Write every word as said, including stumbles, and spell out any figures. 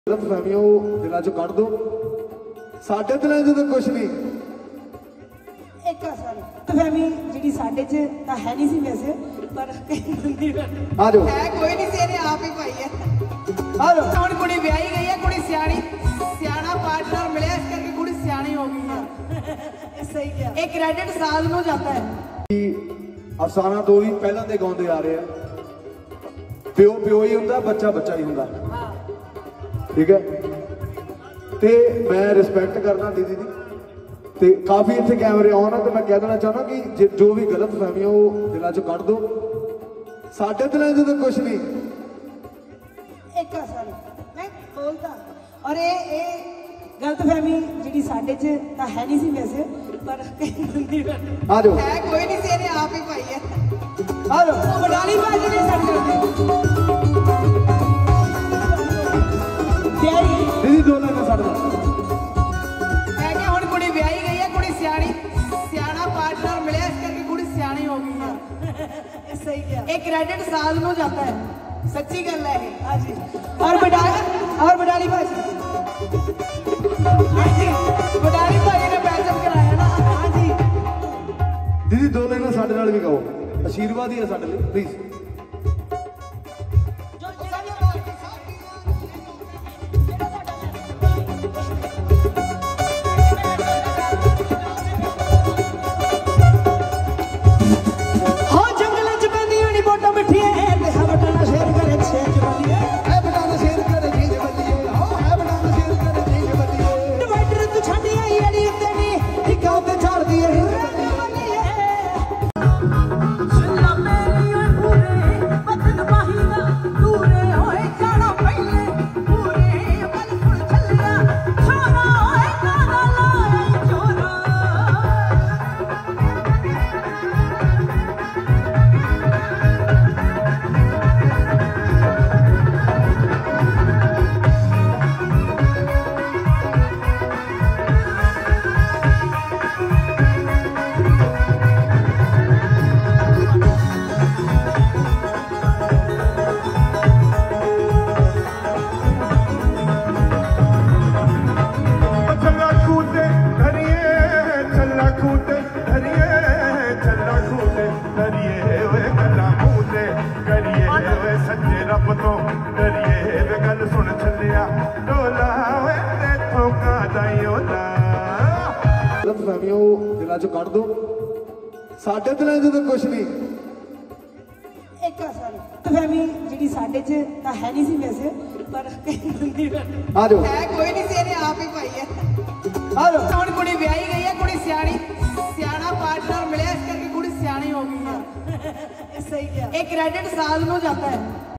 गलतफहमियों दिलों चो कढ़ दो। साडे दिलों च तो कुछ नहीं। एक गलतफहमी जी साडे च तां है नहीं सी वैसे पर आ जाओ है कोई नहीं सी, आप ही पाई है। आ जाओ हुण कुड़ी ब्याही गई है, कुड़ी सियाणी सियाणा पार्टनर मिले, इस करके कुड़ी सियाणी हो गई है। सही क्या एक क्रेडिट साध नूं जाता है। अफसाना तो ही पहला दे गाउंदे आ रहे हैं, प्यो प्यो ही हुंदा, बच्चा बच्चा ही हुंदा। ठीक है, ते मैं रिस्पैक्ट करना दीदी दी, ते काफ़ी इतने कैमरे ऑन है, तो मैं कह देना चाहना कि जे जो भी गलत फहमियां वो दिलों चो कढ़ दो। साडे दिलों च तो कुछ नहीं। एक मैं बोलता और ये ये गलतफहमी जी साडे च तां है नहीं सी वैसे पर आ जाओ है कोई नहीं सी, आप ही पाई है। आ जाओ बडाली बाजी ने सेट कर दी दीदी दो लाइन साढ़े नाल। मैं क्या हुण कुड़ी ब्याही गई है, कुड़ी सियाणी सियाणा पार्टनर मिले, इस करके कुड़ी सियाणी हो गई है। सही क्या एक क्रेडिट साध नूं जाता है, सच्ची गल है ये। हाँ जी और बडाली और बडाली बाजी बडाली भाई ने पैचअप कराया ना। हाँ जी दीदी दो लाइन साढ़े नाल भी कहो, आशीर्वाद ही है साढ़े लिए प्लीज। गलतफहमियों दिलों चो कढ़ दो। साडे दिलों च तो कुछ नहीं। एक गलतफहमी जी साडे च तां है नहीं सी वैसे पर आ जाओ है कोई नहीं सी, आप ही पाई है। आ जाओ हुण कुड़ी ब्याही गई है, कुड़ी सियाणी सियाणा पार्टनर मिले, इस करके कुड़ी सियाणी हो गई है। सही क्या एक क्रेडिट साध नूं जाता है।